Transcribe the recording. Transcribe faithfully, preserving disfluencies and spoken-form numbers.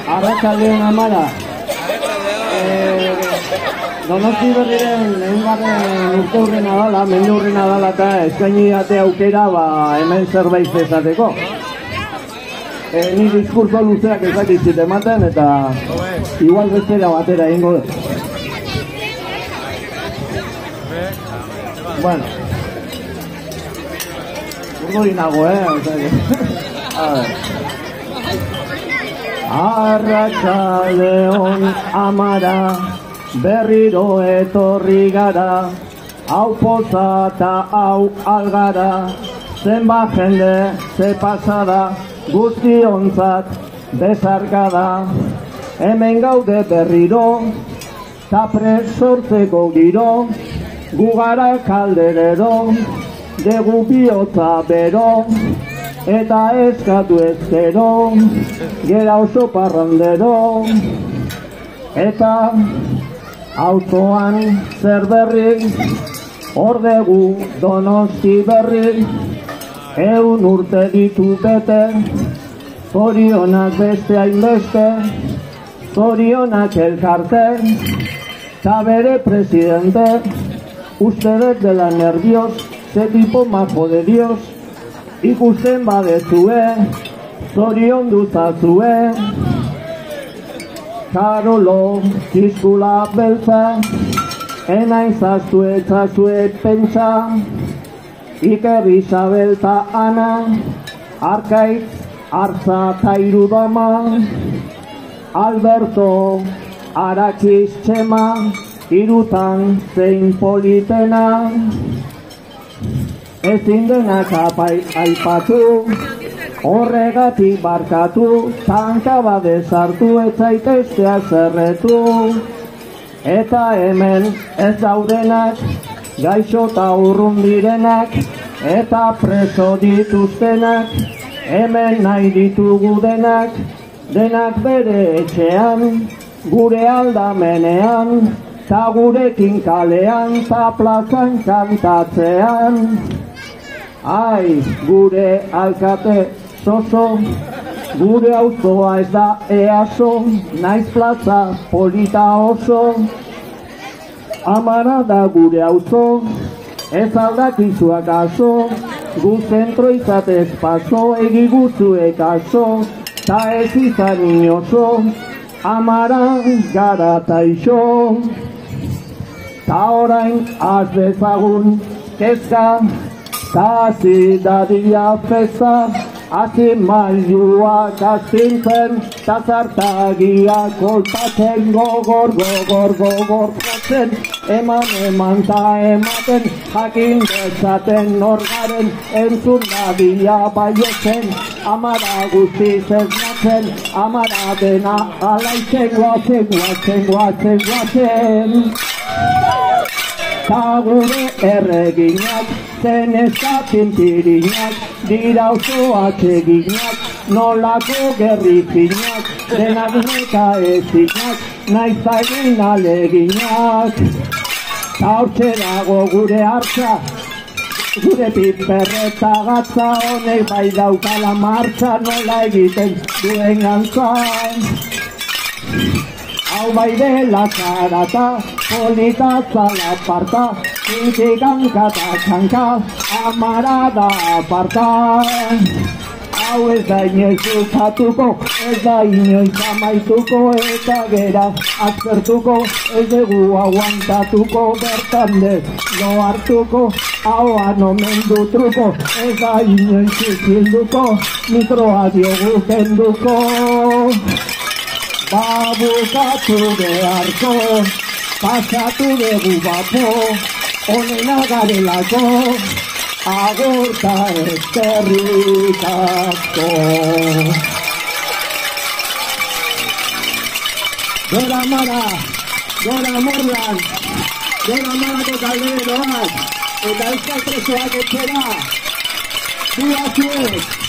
Arratsaldeon Amara. Donosti berriren lehengarren urte hurrena dala, mende hurrena dala eta eskaini ate aukera ba, hemen zerbait ezateko. E, ni diskurso luzeak ezakizit ematen eta igual bestera batera ingo dut. Bueno. Urgori nago, eh? O sea que... A ver. Arratsaldeon Amara, berriro etorri gara, hau poza eta hau algara, zenba jende ze pasada, guztiontzat bezarkada, hemen gaude berriro, ta presortzeko giro, gu gara kalderero, degu bihotza bero, eta eskatu ezkero, gera oso parrandero, eta autoan zer berri, ordegu Donosti berri, eun urte ditu bete, zorionak beste hainbeste, zorionak elkarte, eta bere presidente, ustedes de la nervios, ze tipo majo de Dios, ikusten badezue, zorion duzazue, Karolo, kiskula beltza, enaizaztu etzazue pentsa, Iker Isabel ta Ana, Arkaitz, Arza ta Irudama, Alberto, Arakiz Txema, Irutan zein politena, ezin denak aipatu, horregatik barkatu, tanka badezartu etzaiteztea zerretu, eta hemen ez daudenak, gaixo eta urrun direnak, eta preso dituztenak, hemen nahi ditugu denak, denak bere etxean, gure aldamenean, ta gurekin kalean, ta plazan kantatzean. Ai, gure alkate zozo, gure autoa ez da easo, naiz plaza polita oso, Amara da gure auzo, ez aldakizuak aso, gu zentro izatez paso, egiguzuek aso, ta ez izan inoso, Amara gara taixo, ta orain az dezagun kezka, ta hazi dadia festa, hazi mailuak astintzen, ta zartagia kolpatzen, gogor, gogor, gogor jotzen, eman eman ta ematen, jakin dezaten norgaren, entzun dadia baietzen, Amara guztiz ez natzen, Amara dena alaitzen, guatzen, guatzen, guatzen, guatzen. Ta gure erreginak, zen eskatinpirinak, dira oso atseginak, nolako gerrikinak, denak neka ezinak, naiz zaigin aleginak. Ta hortxe dago gure hartza, gure piperreta gatza, honek bai daukala martza, nola egiten duen gantzan. Hau bai dela zarata, polita zalaparta, txintikanka eta txanka, Amara da aparta. Hau ez da inoiz ukatuko, ez da inoiz amaituko, eta gera azkertuko, ez dugu aguantatuko, bertan dez lo hartuko, hauan omen du truko, ez da inoiz ikilduko, mikroa diogu kenduko. Babukatu beharko, pasatu dugu bapo, onena garelako, agurta eskerrik asko. Gora Amara, gora Morlan, gora Amarako kalderoak, eta euskal presoak etxera, biak zuek.